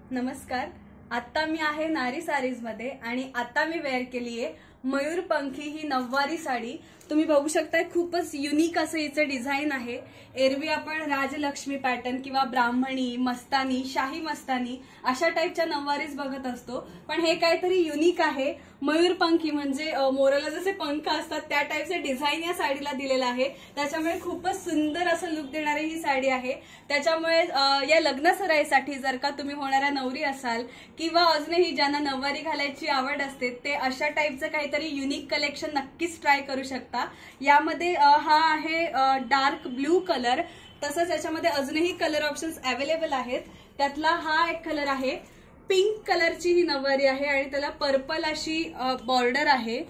नमस्कार. आता मी आहे नारी सारीज मध्ये आणि आता मी वेअर केली आहे मयूरपंखी ही नववारी साडी. तुम्ही बघू शकता खूपच युनिक असं हिचं डिझाइन आहे. एरवी आपण राजलक्ष्मी पॅटर्न किंवा ब्राह्मणी, मस्तानी, शाही मस्तानी अशा टाईपच्या नववारीज बघत असतो, पण हे काहीतरी युनिक आहे. मयूरपंखी म्हणजे मोराला जसे पंख असतात त्या टाईपचे डिझाइन या साडीला दिलेलं आहे. त्याच्यामुळे खूपच सुंदर असं लुक देणारी ही साडी आहे. त्याच्यामुळे या लग्न सराईसाठी जर का तुम्ही होणाऱ्या नवरी असाल किंवा अजूनही ज्यांना नववारी घालायची आवड असते ते अशा टाईपचं काहीतरी युनिक कलेक्शन नक्कीच ट्राय करू शकता. यामध्ये हा आहे डार्क ब्लू कलर, तसंच याच्यामध्ये अजूनही कलर ऑप्शन्स अवेलेबल आहेत. त्यातला हा एक कलर आहे. पिंक कलरची ही नववारी आहे आणि त्याला पर्पल अशी बॉर्डर आहे.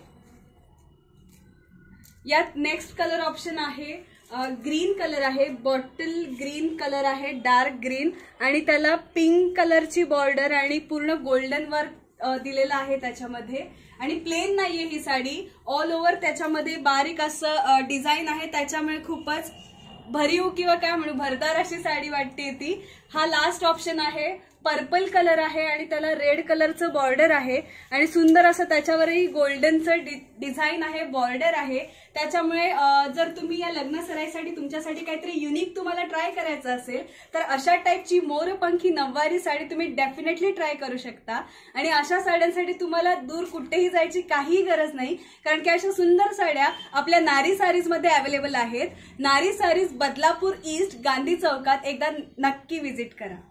यात नेक्स्ट कलर ऑप्शन आहे ग्रीन कलर आहे, बॉटल ग्रीन कलर आहे, डार्क ग्रीन, आणि त्याला पिंक कलरची बॉर्डर आणि पूर्ण गोल्डन वर्क दिलेला आहे त्याच्यामध्ये. आणि प्लेन नाहीये ही साडी, ऑल ओव्हर त्याच्यामध्ये बारीक असं डिझाइन आहे. त्याच्यामुळे खूपच भरीव किंवा काय म्हणू भरदार अशी साडी वाटते ती. हा लास्ट ऑप्शन आहे. पर्पल कलर आहे आणि त्याला रेड कलरचं बॉर्डर आहे आणि सुंदर असं त्याच्यावरही गोल्डनचं डिझाइन आहे, बॉर्डर आहे. त्याच्यामुळे जर तुम्ही या लग्न सराईसाठी तुमच्यासाठी काहीतरी युनिक तुम्हाला ट्राय करायचं असेल तर अशा टाईपची मोरपंखी नववारी साडी तुम्ही डेफिनेटली ट्राय करू शकता. आणि अशा साड्यांसाठी तुम्हाला दूर कुठेही जायची काही गरज नाही, कारण की अशा सुंदर साड्या आपल्या नारी सारीज मध्ये अवेलेबल आहेत. नारी सारीज बदलापूर ईस्ट गांधी चौकात एकदा नक्की व्हिजिट करा.